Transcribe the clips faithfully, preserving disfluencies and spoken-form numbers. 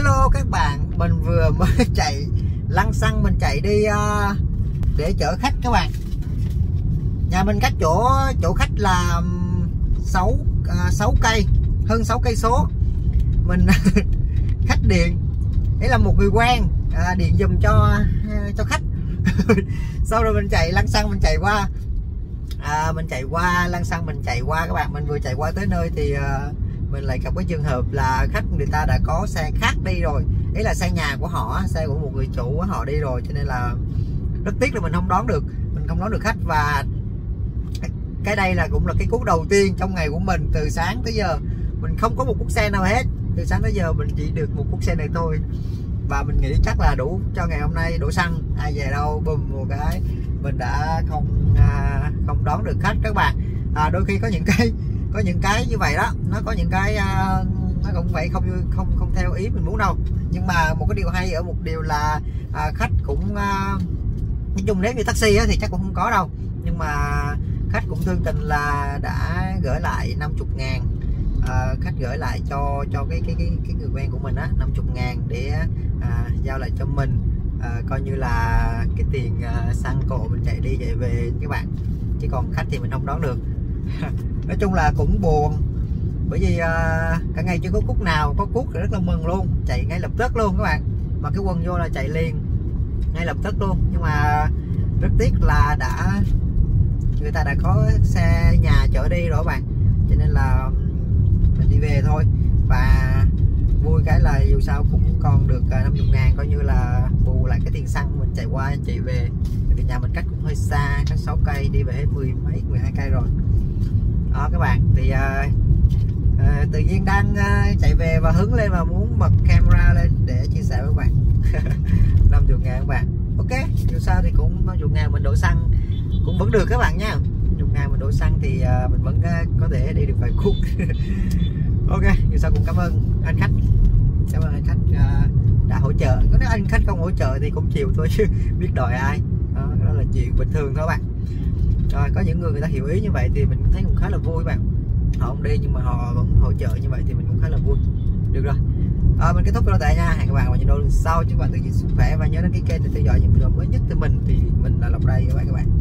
Hello các bạn, mình vừa mới chạy lăn xăng, mình chạy đi uh, để chở khách các bạn. Nhà mình cách chỗ chỗ khách là sáu cây, hơn sáu cây số. Mình khách điện, đấy là một người quen à, điện giùm cho cho khách. Sau rồi mình chạy lăn xăng, mình chạy qua à, mình chạy qua lăn xăng, mình chạy qua các bạn. Mình vừa chạy qua tới nơi thì uh, mình lại gặp cái trường hợp là khách người ta đã có xe khác đi rồi, ấy là xe nhà của họ, xe của một người chủ của họ đi rồi, cho nên là rất tiếc là mình không đón được mình không đón được khách. Và cái đây là cũng là cái cú đầu tiên trong ngày của mình. Từ sáng tới giờ mình không có một cú xe nào hết, từ sáng tới giờ mình chỉ được một cú xe này thôi, và mình nghĩ chắc là đủ cho ngày hôm nay đổ xăng. Ai về đâu bùm một cái mình đã không à, không đón được khách các bạn. À, đôi khi có những cái có những cái như vậy đó, nó có những cái uh, nó cũng vậy, không không không theo ý mình muốn đâu. Nhưng mà một cái điều hay ở một điều là uh, khách cũng uh, nói chung nếu như taxi á, thì chắc cũng không có đâu, nhưng mà khách cũng thương tình là đã gửi lại năm mươi ngàn. Uh, khách gửi lại cho cho cái cái cái, cái người quen của mình á năm mươi ngàn để uh, giao lại cho mình, uh, coi như là cái tiền uh, xăng cộ mình chạy đi chạy về các bạn. Chứ còn khách thì mình không đón được. Nói chung là cũng buồn, bởi vì uh, cả ngày chưa có cút nào, có cút thì rất là mừng luôn, chạy ngay lập tức luôn các bạn. Mà cái quần vô là chạy liền ngay lập tức luôn. Nhưng mà rất tiếc là đã người ta đã có xe nhà chở đi rồi các bạn, cho nên là mình đi về thôi. Và vui cái là dù sao cũng còn được năm mươi ngàn, coi như là bù lại cái tiền xăng mình chạy qua chạy về. Vì nhà mình cách cũng hơi xa, cách sáu cây, đi về hết mười mấy mười hai cây rồi đó các bạn. Thì uh, uh, tự nhiên đang uh, chạy về và hứng lên và muốn bật camera lên để chia sẻ với các bạn. năm mươi ngàn các bạn, ok, dù sao thì cũng năm mươi ngàn mình đổ xăng cũng vẫn được các bạn nha. năm mươi ngàn mình đổ xăng thì uh, mình vẫn uh, có thể đi được vài khúc. Ok, dù sao cũng cảm ơn anh khách, cảm ơn anh khách uh, đã hỗ trợ. Nếu anh khách không hỗ trợ thì cũng chịu thôi chứ biết đòi ai. Đó, đó là chuyện bình thường thôi các bạn. Rồi, có những người người ta hiểu ý như vậy thì mình thấy cũng khá là vui các bạn. Họ không đi nhưng mà họ vẫn hỗ trợ như vậy thì mình cũng khá là vui. Được rồi, à, mình kết thúc video tại nha. Hẹn các bạn vào những video lần sau. Chúc các bạn tự nhiên sức khỏe và nhớ đăng ký kênh để theo dõi những video mới nhất từ mình. Thì mình là Lộc đây các bạn các bạn.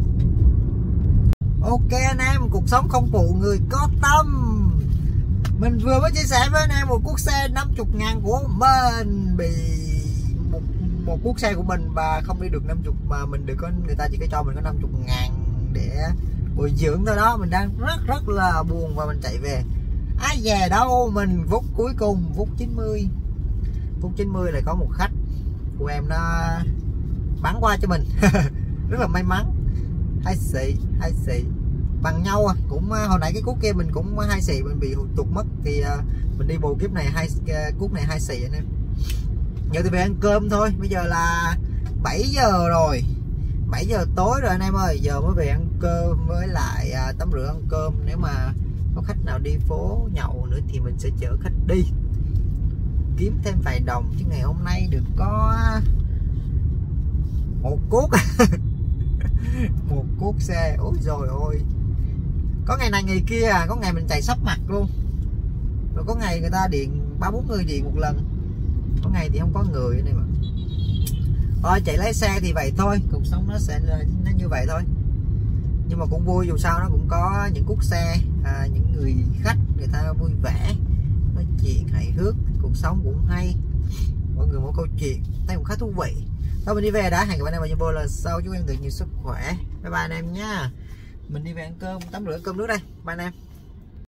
Ok anh em, cuộc sống không phụ người có tâm. Mình vừa mới chia sẻ với anh em một cuốc xe năm mươi ngàn của mình bị một, một cuốc xe của mình và không đi được năm mươi, mà mình được có người ta chỉ có cho mình có năm mươi ngàn để bồi dưỡng thôi đó. Mình đang rất rất là buồn và mình chạy về. Ai về đâu, mình phút cuối cùng, phút chín mươi phút chín mươi lại có một khách của em nó bắn qua cho mình. Rất là may mắn. Hai xị hai xị bằng nhau à. Cũng hồi nãy cái cuốc kia mình cũng hai xị, mình bị tụt mất thì uh, mình đi bù kiếp này hai uh, cuốc này hai xị anh em. Giờ thì về ăn cơm thôi. Bây giờ là bảy giờ rồi, bảy giờ tối rồi anh em ơi. Giờ mới về ăn cơm với lại uh, tắm rửa ăn cơm. Nếu mà có khách nào đi phố nhậu nữa thì mình sẽ chở khách đi kiếm thêm vài đồng. Chứ ngày hôm nay được có một cuốc. Một cuốc xe, ôi rồi ôi. Có ngày này ngày kia à, có ngày mình chạy sắp mặt luôn. Rồi có ngày người ta điện ba bốn người điện một lần, có ngày thì không có người này mà. Thôi chạy lái xe thì vậy thôi, cuộc sống nó sẽ nó như vậy thôi. Nhưng mà cũng vui, dù sao nó cũng có những cuốc xe, à, những người khách người ta vui vẻ, nói chuyện hài hước, cuộc sống cũng hay, mọi người mỗi câu chuyện thấy cũng khá thú vị. Thôi mình đi về đã, hẹn gặp anh em vào những video lần sau. Chúc em được nhiều sức khỏe. Bye bye anh em nha. Mình đi về ăn cơm, tắm rửa cơm nước đây. Bye anh em.